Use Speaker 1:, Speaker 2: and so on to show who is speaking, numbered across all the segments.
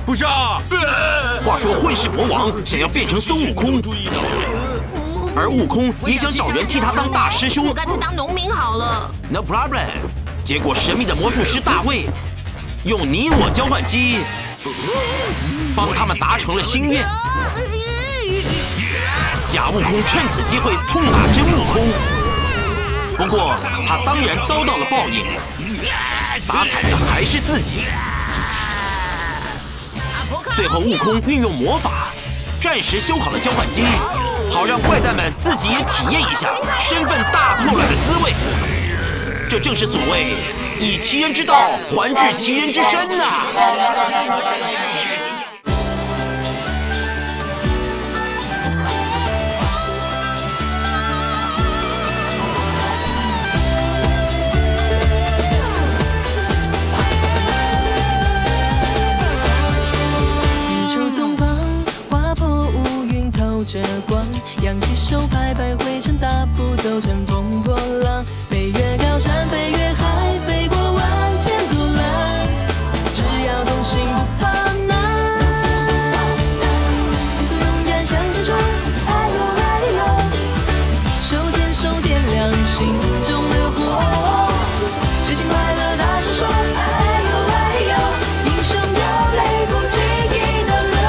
Speaker 1: 不杀！
Speaker 2: 话说混世魔王想要变成孙悟空，而悟空也想找人替他当大师兄。
Speaker 3: 我干脆当农民好了。
Speaker 2: No problem。结果神秘的魔术师大卫用你我交换机帮他们达成了心愿。假悟空趁此机会痛打真悟空，不过他当然遭到了报应，打惨的还是自己。最后悟空运用魔法，暂时修好了交换机，好让坏蛋们自己也体验一下身份大错乱的滋味。这正是所谓以其人之道还治其人之身呐！
Speaker 4: 日出东方，划破乌云透着光，扬起手拍拍灰尘，大步走，乘风破浪。 飞越高山，飞越海，飞过万千阻拦，只要同行不怕难。急速勇敢向前冲，哎呦哎呦！手牵手点亮心中的火，最轻快乐大声说，哎呦哎呦！英雄有泪不轻易的流。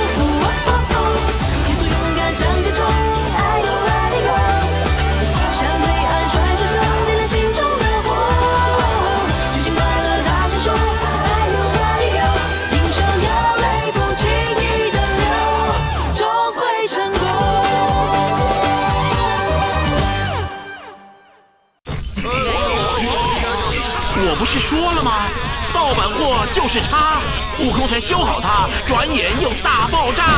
Speaker 4: 急速勇敢向前冲，哎呦哎呦！向黑暗甩出手。
Speaker 2: 我不是说了吗？盗版货就是差，悟空才修好它，转眼又大爆炸。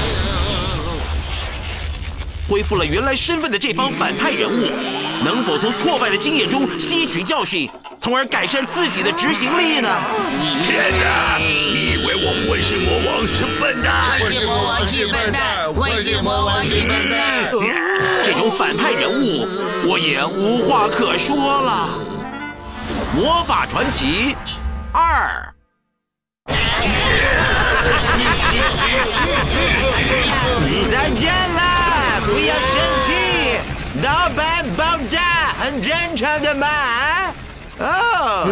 Speaker 2: 恢复了原来身份的这帮反派人物，能否从挫败的经验中吸取教训，从而改善自己的执行力呢？
Speaker 1: 天哪！你以为我混世魔王是笨蛋？
Speaker 3: 混世魔王是笨蛋，混世魔王是笨蛋。
Speaker 2: 这种反派人物，我也无话可说了。 魔法传奇2，再见了，不要生气，盗版爆炸很正常的嘛。哦，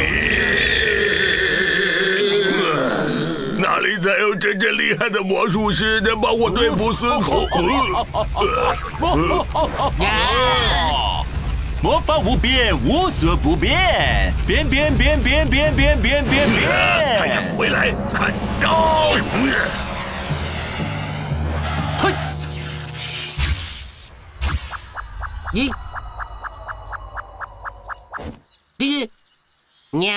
Speaker 1: 哪里才有真正厉害的魔术师能帮我对付孙悟空？
Speaker 5: 魔法无边，无所不变，变！
Speaker 1: 还敢回来？看招！
Speaker 2: 嘿，
Speaker 3: 咦，喵！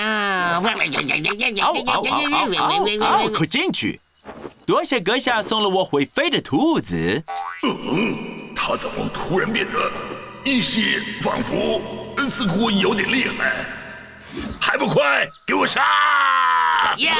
Speaker 5: 嗷！快进去！多谢阁下送了我会飞的兔子。
Speaker 1: 他怎么突然变得？ 一些仿佛似乎有点厉害，还不快给我杀！
Speaker 3: 呀！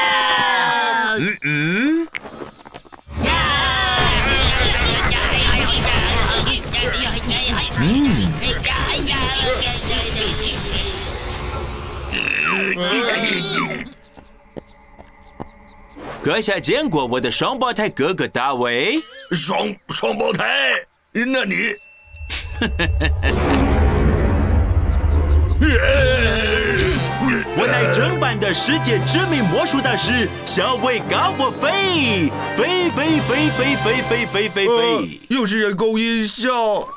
Speaker 5: 阁下见过我的双胞胎哥哥大卫？
Speaker 1: 双胞胎？那你？
Speaker 5: 我乃正版的世界知名魔术大师小伟高我飞，飞！
Speaker 6: 又是人工音效。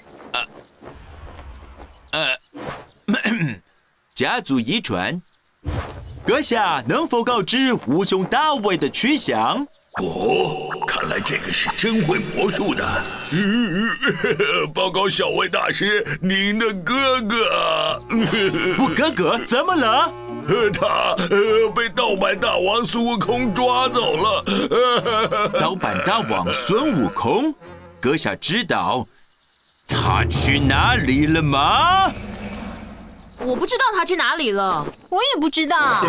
Speaker 5: 家族遗传，阁下能否告知吾兄大卫的去向？
Speaker 1: 哦，看来这个是真会魔术的。报告小魏大师，您的哥哥。
Speaker 5: 我哥哥怎么了？
Speaker 1: 他被盗版大王孙悟空抓走了。
Speaker 5: 盗版大王孙悟空，阁下知道他去哪里了吗？
Speaker 3: 我不知道他去哪里了，
Speaker 7: 我也不知道。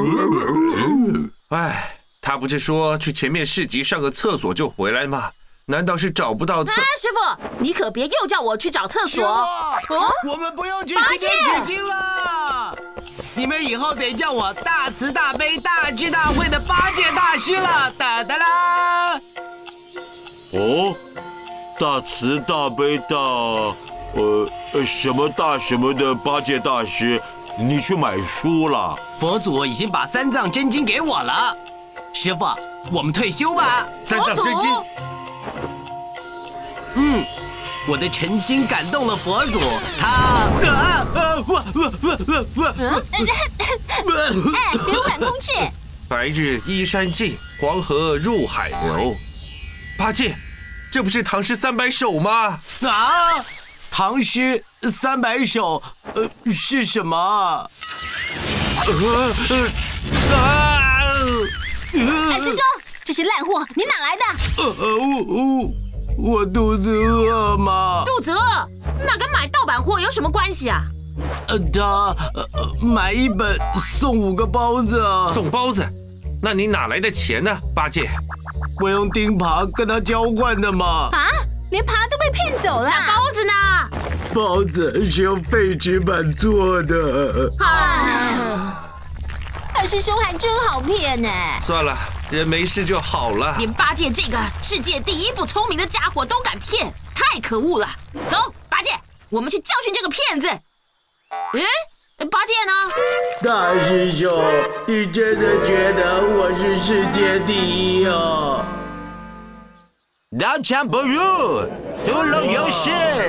Speaker 6: 哎。 他不是说去前面市集上个厕所就回来吗？难道是找不到厕？
Speaker 3: 师傅，你可别又叫我去找厕所。
Speaker 8: 我们不用去西天取经了。你们以后得叫我大慈大悲大智大慧的八戒大师了，哒哒啦！
Speaker 5: 哦，大慈大悲大，什么大什么的八戒大师，你去买书了？
Speaker 8: 佛祖已经把三藏真经给我了。师傅，我们退休吧。
Speaker 6: 三藏真经。
Speaker 8: 我的诚心感动了佛祖，
Speaker 3: 流感空气。
Speaker 6: 白日依山尽，黄河入海流。八戒，这不是唐诗300首吗？
Speaker 8: 啊，唐诗300首，是什么？
Speaker 3: 二师兄，这些烂货你哪来的？
Speaker 8: 我肚子饿嘛。
Speaker 7: 肚子饿，那跟买盗版货有什么关系啊？
Speaker 8: 他买一本送5个包子。
Speaker 6: 送包子？那你哪来的钱呢，八戒？
Speaker 8: 我用钉耙跟他交换的嘛。
Speaker 3: 啊，连耙都被骗走了。
Speaker 7: 那包子呢？
Speaker 8: 包子是用废纸板做的。
Speaker 3: 二师兄还真好骗呢。
Speaker 6: 算了，人没事就好了。
Speaker 7: 连八戒这个世界第一不聪明的家伙都敢骗，太可恶了！走，八戒，我们去教训这个骗子。八戒呢？
Speaker 8: 大师兄，你真的觉得我是世界第一哦？
Speaker 2: 刀枪不入，屠龙有时。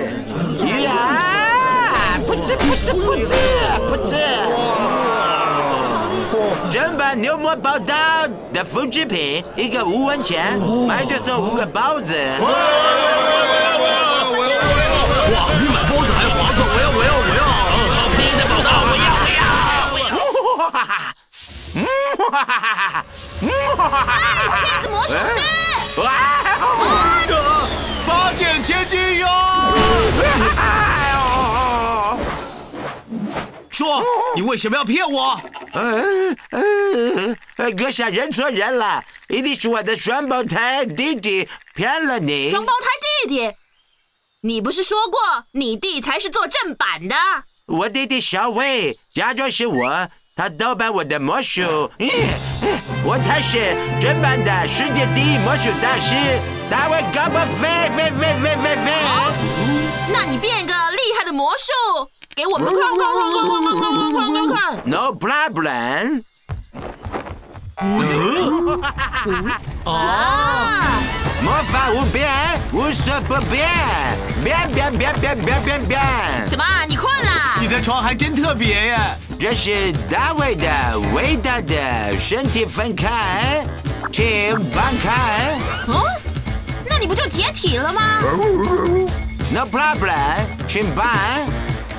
Speaker 2: 呀！不吃不吃不吃不吃！正版牛魔宝刀的复制品，一个5文钱，买就送5个包子。
Speaker 1: 哇，比买包子还划算！我要！好便宜的宝刀，我要！
Speaker 7: 骗子魔术师！
Speaker 8: 八戒千金哟！说，你为什么要骗我？
Speaker 2: 阁下认错人了，一定是我的双胞胎弟弟骗了你。
Speaker 7: 双胞胎弟弟？你不是说过你弟才是做正版的？
Speaker 2: 我弟弟小伟假装是我，他盗版我的魔术，我才是正版的世界第一魔术大师，他会高不飞！
Speaker 7: 那你变个厉害的魔术给我们看。
Speaker 2: No problem。魔法无边，无所不变，变！
Speaker 7: 怎么，你困了？
Speaker 8: 你的床还真特别耶！
Speaker 2: 这是大卫的伟大的身体分开，请放开。
Speaker 7: 那你不就解体了吗
Speaker 2: ？No problem， 请办。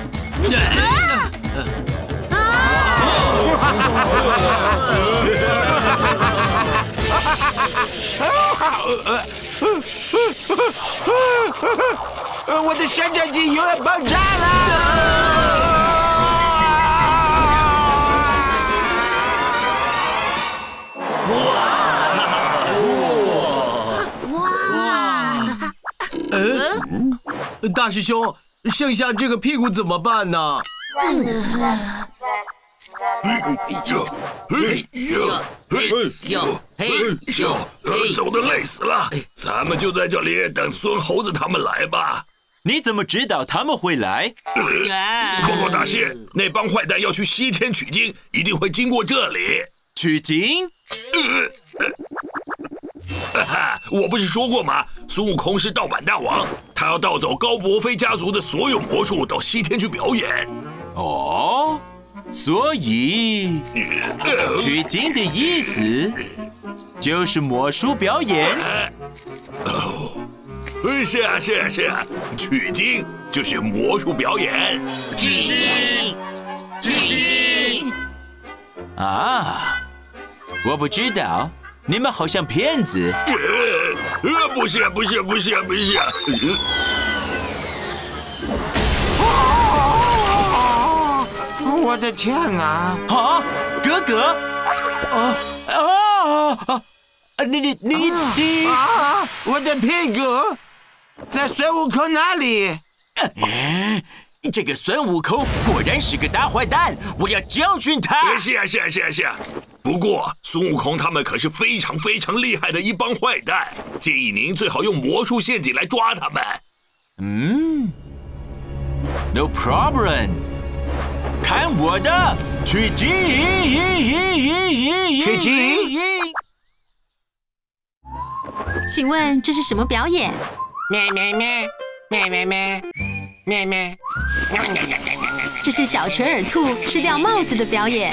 Speaker 2: 我的旋转机又要爆炸了！
Speaker 8: 大师兄，剩下这个屁股怎么办呢？
Speaker 1: 走得累死了，咱们就在这里等孙猴子他们来吧。
Speaker 5: 你怎么知道他们会来？
Speaker 1: 报告大师，那帮坏蛋要去西天取经，一定会经过这里。
Speaker 5: 取经？
Speaker 1: 我不是说过吗？孙悟空是盗版大王，他要盗走高伯飞家族的所有魔术，到西天去表演。
Speaker 5: 哦，所以取经的意思就是魔术表演。
Speaker 1: 是啊，取经就是魔术表演。
Speaker 3: 取经！
Speaker 5: 啊，我不知道，你们好像骗子。
Speaker 1: 不是。
Speaker 2: 我的天啊！
Speaker 5: 啊，哥哥！你！
Speaker 2: 我的屁股在孙悟空那里。 这个孙悟空果然是个大坏蛋，我要教训他。
Speaker 1: 是啊。不过孙悟空他们可是非常非常厉害的一帮坏蛋，建议您最好用魔术陷阱来抓他们。
Speaker 2: No problem， 看我的取经！取经！
Speaker 9: 请问这是什么表演？
Speaker 3: 咩咩咩咩咩咩咩咩，
Speaker 9: 这是小垂耳兔吃掉帽子的表演。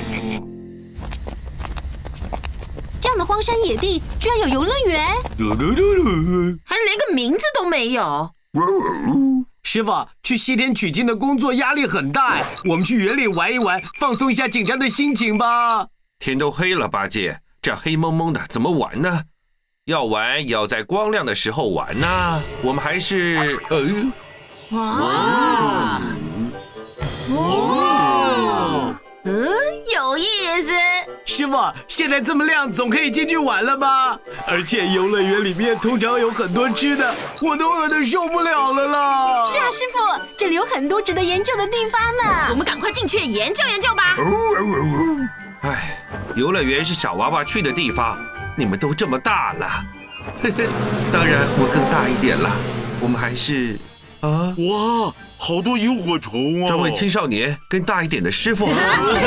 Speaker 7: 这样的荒山野地居然有游乐园，还连个名字都没有。
Speaker 8: 师傅，去西天取经的工作压力很大，我们去园里玩一玩，放松一下紧张的心情吧。
Speaker 6: 天都黑了，八戒，这黑蒙蒙的怎么玩呢？要玩也要在光亮的时候玩呐。我们还是
Speaker 7: 有意思。
Speaker 8: 师傅，现在这么亮，总可以进去玩了吧？而且游乐园里面通常有很多吃的，我都饿得受不了了啦。
Speaker 9: 是啊，师傅，这里有很多值得研究的地方呢。
Speaker 7: 我们赶快进去研究研究吧。
Speaker 6: 哎，游乐园是小娃娃去的地方，你们都这么大了，当然我更大一点了。我们还是
Speaker 5: 哇，好多萤火虫啊！
Speaker 6: 专为青少年跟大一点的师傅。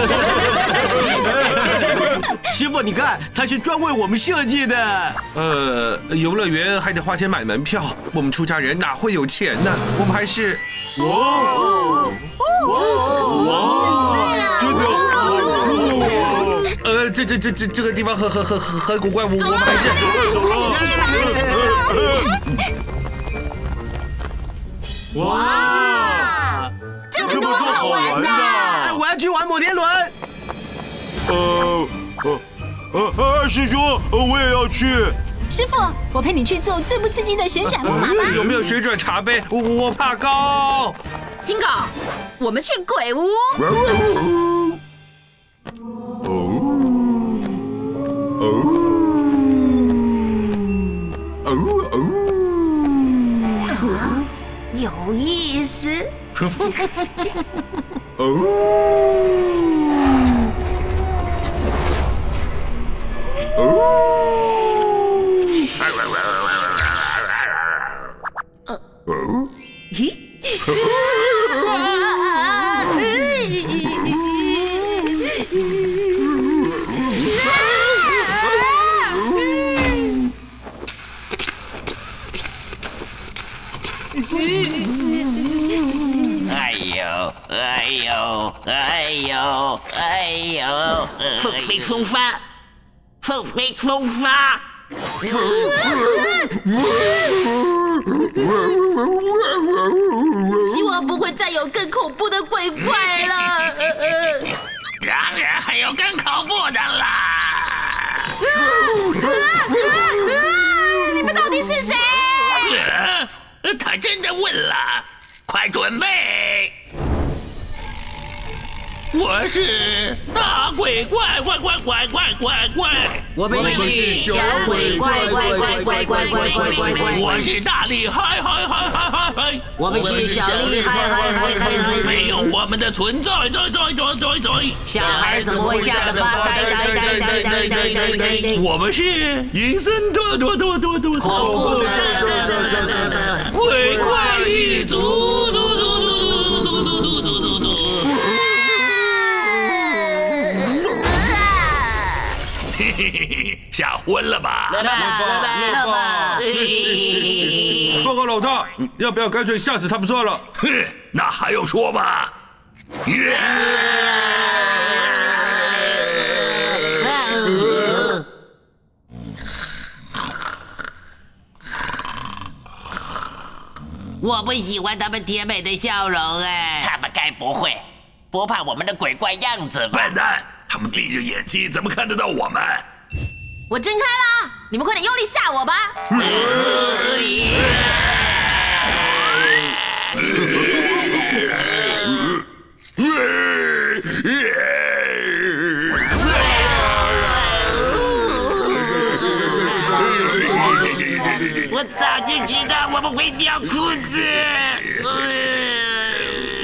Speaker 8: 师傅，你看，它是专为我们设计的。
Speaker 6: 游乐园还得花钱买门票，我们出家人哪会有钱呢？我们还是
Speaker 5: 哇，真的好酷啊！
Speaker 6: 这个地方很古怪，我们还是
Speaker 8: 哇，
Speaker 7: 这么多好玩的！
Speaker 8: 我要去玩摩天轮。
Speaker 5: 师兄，我也要去。
Speaker 9: 师傅，我陪你去做最不刺激的旋转木马吧。
Speaker 6: 有没有旋转茶杯？我怕高。
Speaker 7: 金狗，我们去鬼屋。有意思。
Speaker 3: 风飞风发，风飞风发。
Speaker 7: 希望不会再有更恐怖的鬼怪了。
Speaker 3: 当然还有更恐怖的啦！
Speaker 7: 你们到底是谁？
Speaker 3: 他真的问了，快准备！我是大鬼怪，
Speaker 8: 我们是小鬼怪，
Speaker 3: 我是大厉害，
Speaker 10: 我们是小厉害，
Speaker 3: 没有我们的存在，
Speaker 10: 小孩怎么会吓得发呆？
Speaker 3: 我们是阴森多，
Speaker 10: 恐怖的
Speaker 3: 鬼怪一族。吓昏了吧？
Speaker 10: 乐吧！
Speaker 6: 报告老大，要不要干脆吓死他们算了？
Speaker 1: 哼，那还用说吗？
Speaker 10: 我不喜欢他们甜美的笑容哎。
Speaker 3: 他们该不会不怕我们的鬼怪样子吧？
Speaker 1: 笨蛋，他们闭着眼睛怎么看得到我们？
Speaker 7: 我睁开了，你们快点用力吓我吧！
Speaker 3: 我早就知道我们会掉裤子。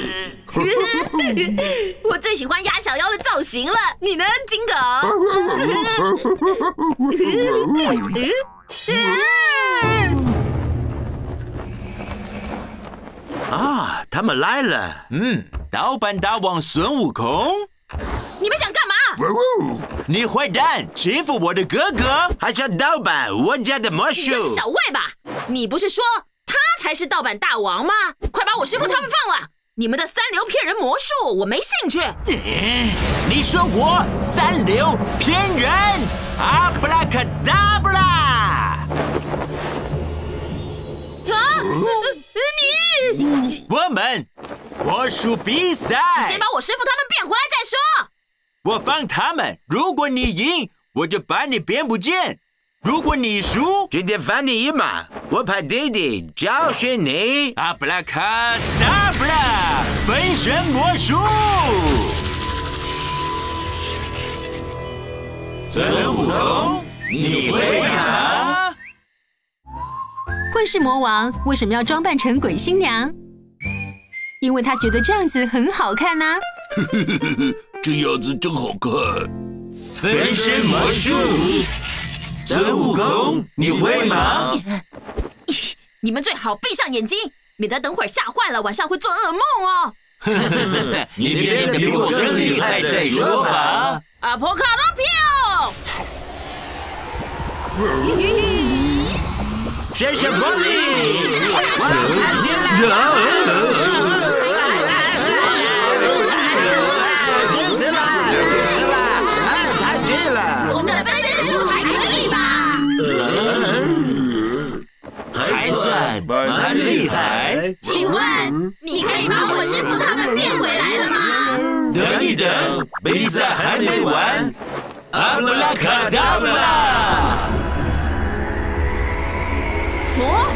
Speaker 7: 我最喜欢鸭小妖的造型了，你呢，金狗？
Speaker 2: 啊，他们来了。盗版大王孙悟空，
Speaker 7: 你们想干嘛？
Speaker 2: 你坏蛋，欺负我的哥哥，还想盗版我家的魔术？
Speaker 7: 你就是小魏吧？你不是说他才是盗版大王吗？快把我师傅他们放了！你们的三流骗人魔术，我没兴趣。
Speaker 2: 你说我三流骗人？阿布拉卡达布拉！我们魔术比赛，
Speaker 7: 你先把我师傅他们变回来再说。
Speaker 2: 我放他们，如果你赢，我就把你变不见；如果你输，今天放你一马，我派弟弟教训你。阿布拉卡达布拉，分身魔术。孙悟空，你会吗？
Speaker 9: 混世魔王为什么要装扮成鬼新娘？因为他觉得这样子很好看啊。
Speaker 1: 这样子真好看。
Speaker 2: 分身魔术，孙悟空，你会吗？
Speaker 7: 你们最好闭上眼睛，免得等会儿吓坏了，晚上会做噩梦哦。
Speaker 2: 你变得比我更厉害再说吧。
Speaker 7: 阿婆卡多票。
Speaker 2: 神神魔力，我看见了！太近了！
Speaker 7: 我的分身术还可以吧？
Speaker 2: 还算蛮厉害。
Speaker 7: 请问你可以把我师傅他们变回来了吗？
Speaker 2: 等一等，比赛还没完。阿布拉卡达布拉！
Speaker 7: 哦，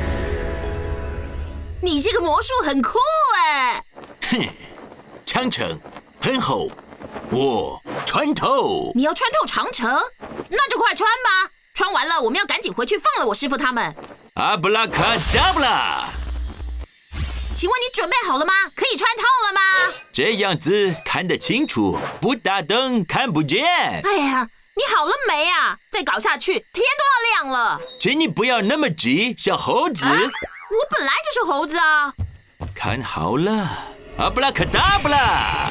Speaker 7: 你这个魔术很酷哎！
Speaker 2: 哼，长城很厚，我穿透。
Speaker 7: 你要穿透长城，那就快穿吧！穿完了，我们要赶紧回去放了我师傅他们。
Speaker 2: 阿布拉卡达布拉！
Speaker 7: 请问你准备好了吗？可以穿透了吗？
Speaker 2: 这样子看得清楚，不打灯看不见。
Speaker 7: 哎呀！你好了没啊？再搞下去，天都要亮了。
Speaker 2: 请你不要那么急，小猴子。
Speaker 7: 我本来就是猴子啊。
Speaker 2: 看好了，阿布拉卡达布拉。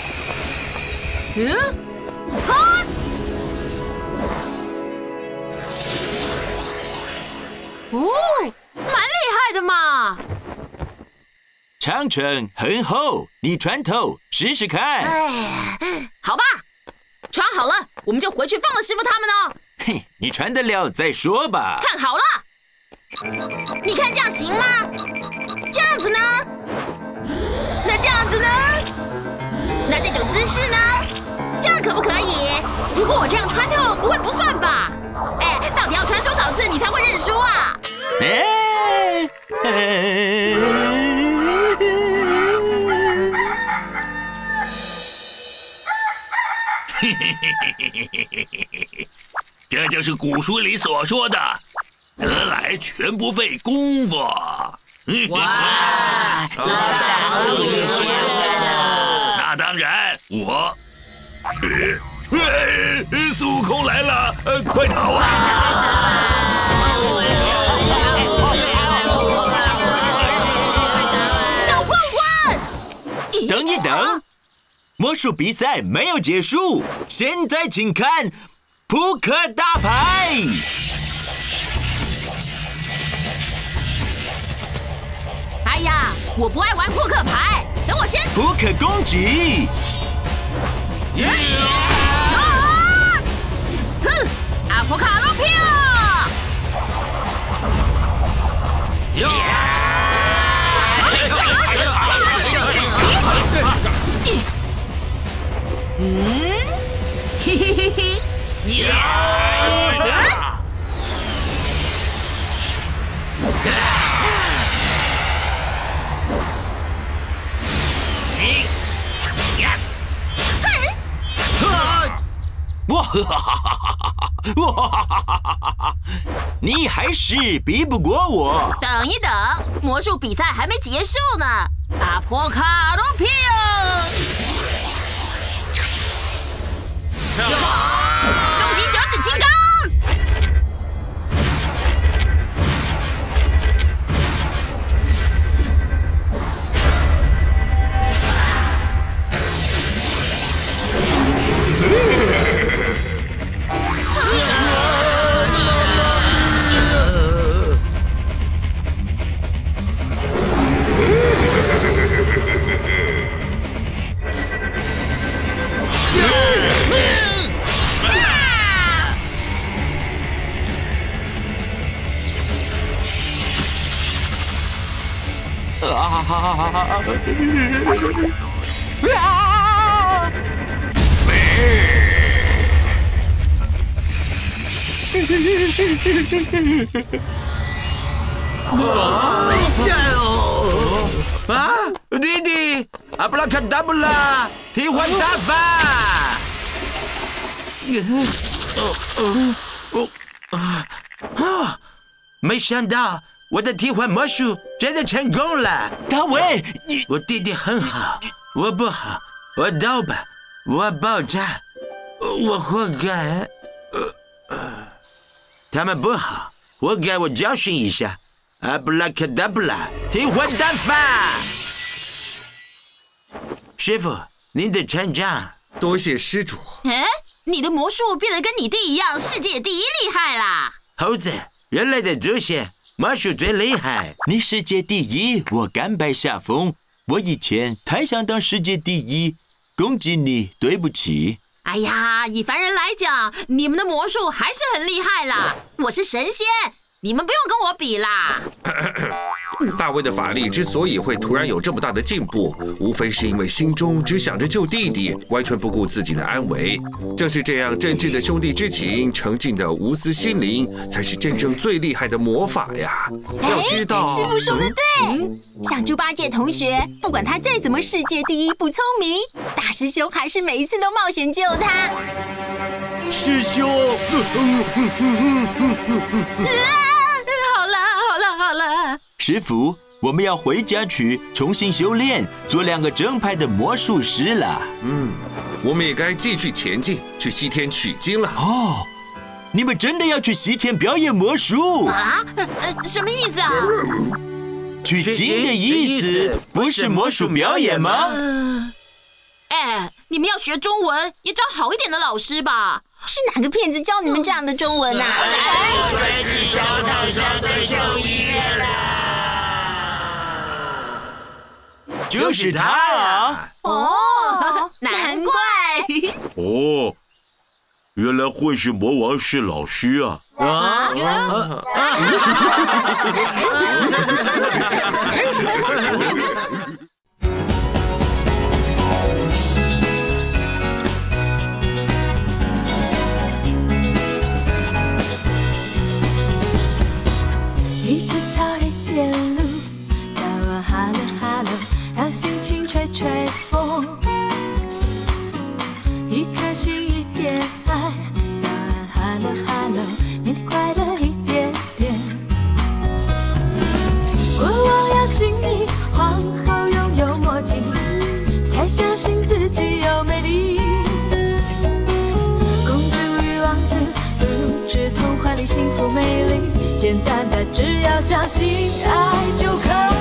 Speaker 7: 哦，蛮厉害的嘛。
Speaker 2: 长城很厚，你穿透试试看。
Speaker 7: 哎，好吧。穿好了，我们就回去放了师傅他们哦。
Speaker 2: 嘿，你穿得了再说吧。
Speaker 7: 看好了，你看这样行吗？这样子呢？那这样子呢？那这种姿势呢？这样可不可以？如果我这样穿透，不会不算吧？哎，到底要穿多少次你才会认输啊？
Speaker 1: 这就是古书里所说的“得来全不费功夫”。
Speaker 10: 哇，
Speaker 1: 那当然，我，孙悟空来了，快逃啊！
Speaker 7: 小混混，
Speaker 2: 等一等。魔术比赛没有结束，现在请看扑克大牌。
Speaker 7: 哎呀，我不爱玩扑克牌，等我先。
Speaker 2: 扑克攻击。
Speaker 7: 哼，阿婆卡罗票。嘿嘿嘿嘿！
Speaker 2: 你还是比不过我。
Speaker 7: 等一等，魔术比赛还没结束呢。阿婆卡罗票。 终极九齿金刚！
Speaker 2: 弟弟，阿布拉卡达布拉，替换大法！没想到我的替换魔术真的成功了。
Speaker 11: 大卫，
Speaker 2: 我弟弟很好，我不好，我倒吧，我爆炸，我活该。他们不好，活该我教训一下。阿布拉卡达布拉，替换大法！师傅，您的成长。
Speaker 6: 多谢施主。
Speaker 7: 哎，你的魔术变得跟你弟一样，世界第一厉害啦！
Speaker 2: 猴子，人类的祖先，魔术最厉害。
Speaker 11: 你世界第一，我甘拜下风。我以前太想当世界第一，攻击你，对不起。
Speaker 7: 哎呀，以凡人来讲，你们的魔术还是很厉害啦！我是神仙，你们不用跟我比啦。
Speaker 6: 大卫的法力之所以会突然有这么大的进步，无非是因为心中只想着救弟弟，完全不顾自己的安危。正是这样真挚的兄弟之情，诚敬的无私心灵，才是真正最厉害的魔法呀！要知道，
Speaker 9: 师傅说的对。像猪八戒同学，不管他再怎么世界第一不聪明，大师兄还是每一次都冒险救他。
Speaker 8: 师兄，
Speaker 9: 好了。
Speaker 11: 师傅，我们要回家去重新修炼，做2个正派的魔术师了。
Speaker 6: 我们也该继续前进，去西天取经了。
Speaker 11: 哦，你们真的要去西天表演魔术
Speaker 7: 啊？什么意思啊？
Speaker 11: 取经的意思不是魔术表演吗？
Speaker 7: 哎，你们要学中文，也找好一点的老师吧。
Speaker 9: 是哪个骗子教你们这样的中文啊？
Speaker 10: 追击小岛上的兽医院了。
Speaker 11: 就是他啊！
Speaker 7: 哦，难怪。
Speaker 5: 哦，原来会是魔王是老师啊！
Speaker 4: 一枝草一点露，早晚哈喽哈喽，让心情吹吹风。一颗心一点爱，早安哈喽哈喽，面对快乐一点点。国王要心意，皇后拥有默契，才相信自己有魅力。公主与王子不止童话里幸福美丽，简单的只要相信爱就可以。